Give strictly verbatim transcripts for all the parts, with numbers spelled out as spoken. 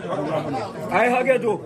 ay hageto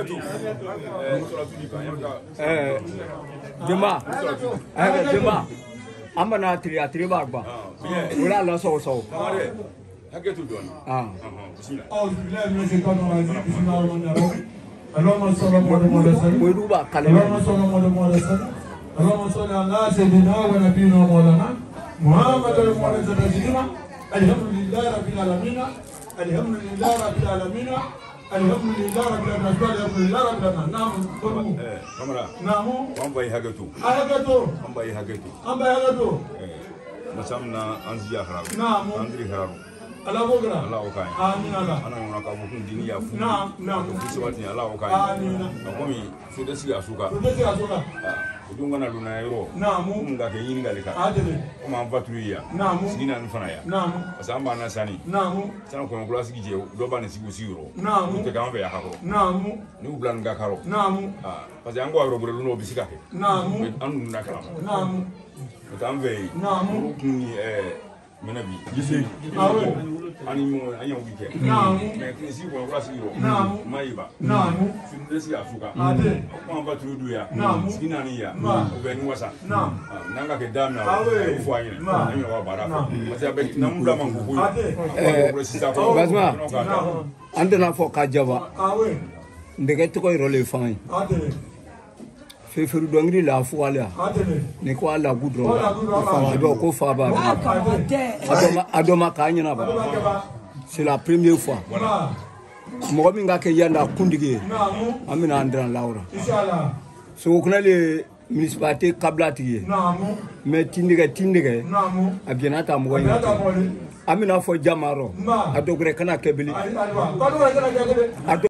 eh dema eh dema amana tri atri bagba wala la so so hageto don ah أعوذ بالله من الشيطان الرجيم بسم الله الرحمن الرحيم اللهم صل على محمد وسلم ويدوبا اللهم صل على محمد وسلم اللهم صل على سيدنا ونبينا مولانا محمد المولى سيدنا الحمد لله رب العالمين الحمد لله رب العالمين الحمد لله رب العالمين الحمد لله رب العالمين نعم kamara نعم wan bai hageto hageto wan bai hageto an bai hageto masamna anziya harabu نعم andri harabu ala bogra Allah o kai amin ala ana ngona ka bukun dini ya fu نعم نعم ko sabati Allah o kai amin akomi so desi asuka tudete asoka udunga na luna yero نعم nga ke yinga leka adele ko ma vatruya نعم sigina nfana ya نعم asamba na sani نعم sana ko ngula sigije do bana sigu siguro نعم te kama be yakako نعم ni ublan nga karo نعم ah parce que ango ro bure luno bisika ke نعم anu na kala نعم tambe نعم ni eh menabi gisi awo ani mo anya ubike نعم mais kisi ko ngula siguro نعم maiba نعم finesi asuka ade ko amba trudu ya نعم sigina ni ya نعم ubeni wasa نعم nanga ke damna Awe. ufo anyine Naam. anyine wa bara Naam. parce que avec namula mangubu ade Basma. نعم andana fo ka jaba awe ndege to ko role fay ade fe feru dongri la fu wala ade ni ko ala gudro Ala gudro ba. fa do ko fa ba ade adoma adoma ka nyina ba c'est la première fois voilà mo mi nga ke yanda kundige نعم amina andran laura ان شاء الله so kuna le municipalité kablati نعم mais tindige tindige نعم abienata mo هذا ngata مولي amina fo jamaro نعم adogre kana kebili ايوه قالوا لك انا